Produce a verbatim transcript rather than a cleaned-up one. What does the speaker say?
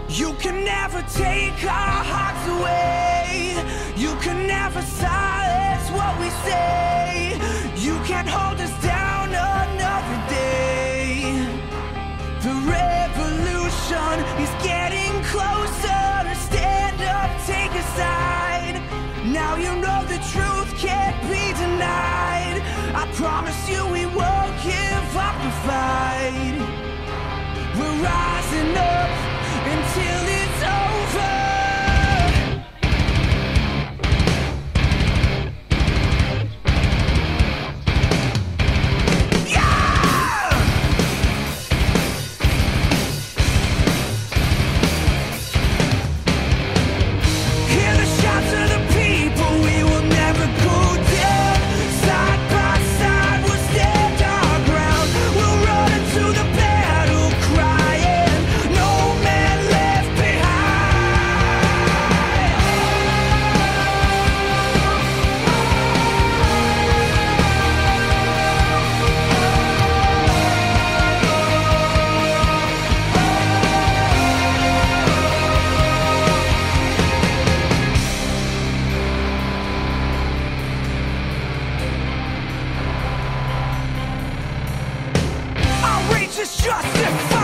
You can never take our hearts away. You can never silence what we say. You can't hold us down another day. The revolution is getting closer. Stand up, take a side. Now you know the truth can't be denied. I promise you we won't give up the fight. We're rising up until it's over. It's justified.